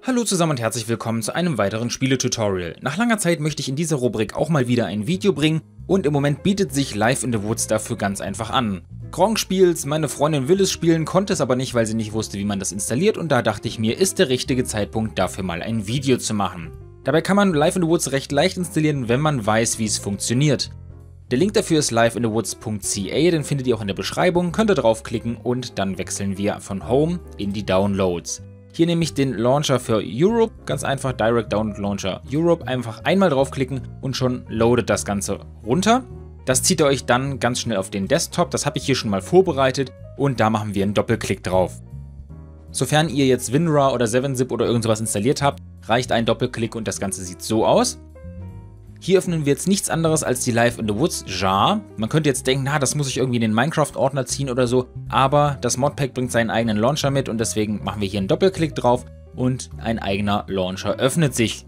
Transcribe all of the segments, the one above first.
Hallo zusammen und herzlich willkommen zu einem weiteren Spieletutorial. Nach langer Zeit möchte ich in dieser Rubrik auch mal wieder ein Video bringen und im Moment bietet sich Life in the Woods dafür ganz einfach an. Gronkh spielt's, meine Freundin will es spielen, konnte es aber nicht, weil sie nicht wusste, wie man das installiert, und da dachte ich mir, ist der richtige Zeitpunkt dafür mal ein Video zu machen. Dabei kann man Life in the Woods recht leicht installieren, wenn man weiß, wie es funktioniert. Der Link dafür ist lifeinthewoods.ca, den findet ihr auch in der Beschreibung, könnt ihr draufklicken und dann wechseln wir von Home in die Downloads. Hier nehme ich den Launcher für Europe, ganz einfach Direct Download Launcher Europe, einfach einmal draufklicken und schon loadet das Ganze runter. Das zieht ihr euch dann ganz schnell auf den Desktop, das habe ich hier schon mal vorbereitet und da machen wir einen Doppelklick drauf. Sofern ihr jetzt WinRAR oder 7-Zip oder irgend sowas installiert habt, reicht ein Doppelklick und das Ganze sieht so aus. Hier öffnen wir jetzt nichts anderes als die Life in the Woods Jar. Man könnte jetzt denken, das muss ich irgendwie in den Minecraft-Ordner ziehen oder so, aber das Modpack bringt seinen eigenen Launcher mit und deswegen machen wir hier einen Doppelklick drauf und ein eigener Launcher öffnet sich.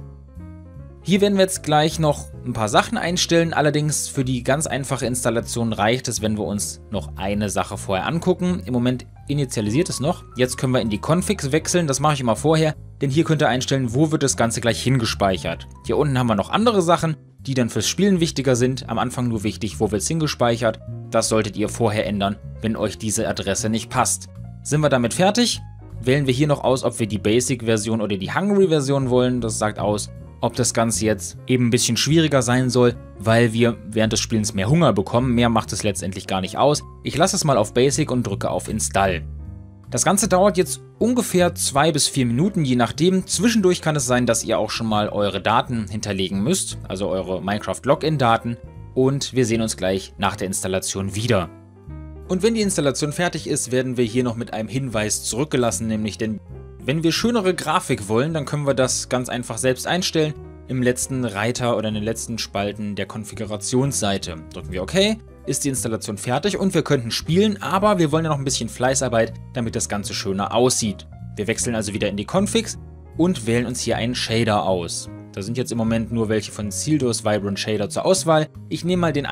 Hier werden wir jetzt gleich noch ein paar Sachen einstellen, allerdings für die ganz einfache Installation reicht es, wenn wir uns noch eine Sache vorher angucken. Im Moment initialisiert es noch, jetzt können wir in die Configs wechseln, das mache ich immer vorher, denn hier könnt ihr einstellen, wo wird das Ganze gleich hingespeichert. Hier unten haben wir noch andere Sachen, die dann fürs Spielen wichtiger sind, am Anfang nur wichtig, wo wird es hingespeichert. Das solltet ihr vorher ändern, wenn euch diese Adresse nicht passt. Sind wir damit fertig? Wählen wir hier noch aus, ob wir die Basic-Version oder die Hungry-Version wollen. Das sagt aus, ob das Ganze jetzt eben ein bisschen schwieriger sein soll, weil wir während des Spielens mehr Hunger bekommen. Mehr macht es letztendlich gar nicht aus. Ich lasse es mal auf Basic und drücke auf Install. Das Ganze dauert jetzt ungefähr 2 bis 4 Minuten, je nachdem. Zwischendurch kann es sein, dass ihr auch schon mal eure Daten hinterlegen müsst, also eure Minecraft-Login-Daten. Und wir sehen uns gleich nach der Installation wieder. Und wenn die Installation fertig ist, werden wir hier noch mit einem Hinweis zurückgelassen, nämlich denn wenn wir schönere Grafik wollen, dann können wir das ganz einfach selbst einstellen. Im letzten Reiter oder in den letzten Spalten der Konfigurationsseite drücken wir OK. Ist die Installation fertig und wir könnten spielen, aber wir wollen ja noch ein bisschen Fleißarbeit, damit das Ganze schöner aussieht. Wir wechseln also wieder in die Configs und wählen uns hier einen Shader aus. Da sind jetzt im Moment nur welche von Sealdos Vibrant Shader zur Auswahl. Ich nehme mal den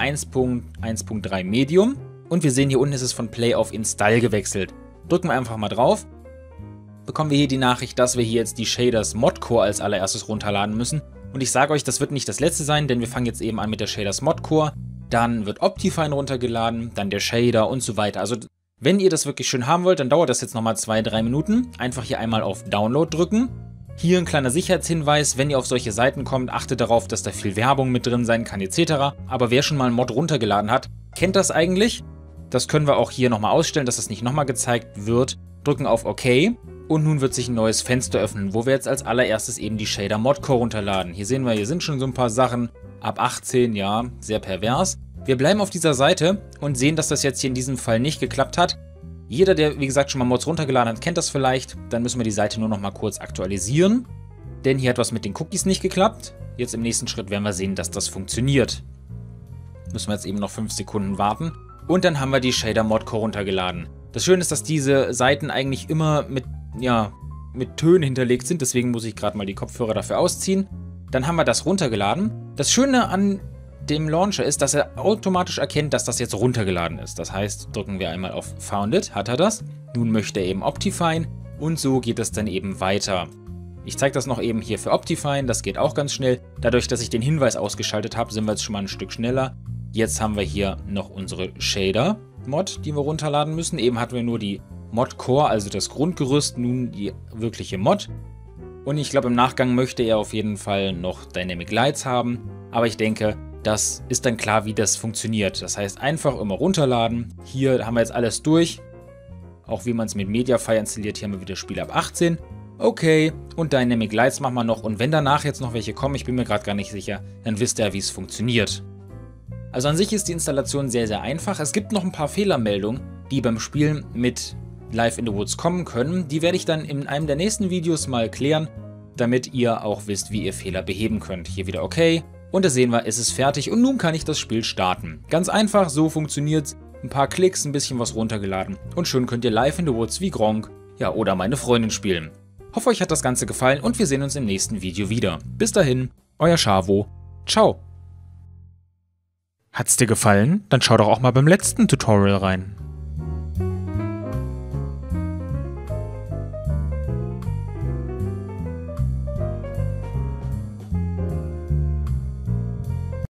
1.1.3 Medium und wir sehen hier unten ist es von Play auf Install gewechselt. Drücken wir einfach mal drauf. Bekommen wir hier die Nachricht, dass wir hier jetzt die Shaders Modcore als allererstes runterladen müssen. Und ich sage euch, das wird nicht das letzte sein, denn wir fangen jetzt eben an mit der Shaders Modcore. Dann wird Optifine runtergeladen, dann der Shader und so weiter. Also wenn ihr das wirklich schön haben wollt, dann dauert das jetzt nochmal 2-3 Minuten. Einfach hier einmal auf Download drücken. Hier ein kleiner Sicherheitshinweis, wenn ihr auf solche Seiten kommt, achtet darauf, dass da viel Werbung mit drin sein kann etc. Aber wer schon mal einen Mod runtergeladen hat, kennt das eigentlich. Das können wir auch hier nochmal ausstellen, dass das nicht nochmal gezeigt wird. Drücken auf OK und nun wird sich ein neues Fenster öffnen, wo wir jetzt als allererstes eben die Shader Modcore runterladen. Hier sehen wir, hier sind schon so ein paar Sachen. Ab 18, ja, sehr pervers. Wir bleiben auf dieser Seite und sehen, dass das jetzt hier in diesem Fall nicht geklappt hat. Jeder, der wie gesagt schon mal Mods runtergeladen hat, kennt das vielleicht. Dann müssen wir die Seite nur noch mal kurz aktualisieren. Denn hier hat was mit den Cookies nicht geklappt. Jetzt im nächsten Schritt werden wir sehen, dass das funktioniert. Müssen wir jetzt eben noch 5 Sekunden warten. Und dann haben wir die Shader Modcore runtergeladen. Das Schöne ist, dass diese Seiten eigentlich immer mit Tönen hinterlegt sind. Deswegen muss ich gerade mal die Kopfhörer dafür ausziehen. Dann haben wir das runtergeladen. Das Schöne an dem Launcher ist, dass er automatisch erkennt, dass das jetzt runtergeladen ist. Das heißt, drücken wir einmal auf Found It, hat er das. Nun möchte er eben Optifine und so geht es dann eben weiter. Ich zeige das noch eben hier für Optifine, das geht auch ganz schnell. Dadurch, dass ich den Hinweis ausgeschaltet habe, sind wir jetzt schon mal ein Stück schneller. Jetzt haben wir hier noch unsere Shader-Mod, die wir runterladen müssen. Eben hatten wir nur die Mod-Core, also das Grundgerüst, nun die wirkliche Mod. Und ich glaube, im Nachgang möchte er auf jeden Fall noch Dynamic Lights haben. Aber ich denke, das ist dann klar, wie das funktioniert. Das heißt, einfach immer runterladen. Hier haben wir jetzt alles durch. Auch wie man es mit Mediafire installiert. Hier haben wir wieder Spiel ab 18. Okay, und Dynamic Lights machen wir noch. Und wenn danach jetzt noch welche kommen, ich bin mir gerade gar nicht sicher, dann wisst ihr, wie es funktioniert. Also an sich ist die Installation sehr, sehr einfach. Es gibt noch ein paar Fehlermeldungen, die beim Spielen mit Life in the Woods kommen können. Die werde ich dann in einem der nächsten Videos mal klären, damit ihr auch wisst, wie ihr Fehler beheben könnt. Hier wieder okay. Und da sehen wir, es ist fertig und nun kann ich das Spiel starten. Ganz einfach, so funktioniert's. Ein paar Klicks, ein bisschen was runtergeladen und schon könnt ihr Life in the Woods wie Gronkh, ja, oder meine Freundin spielen. Hoffe, euch hat das Ganze gefallen und wir sehen uns im nächsten Video wieder. Bis dahin, euer Schavo. Ciao. Hat's dir gefallen? Dann schau doch auch mal beim letzten Tutorial rein.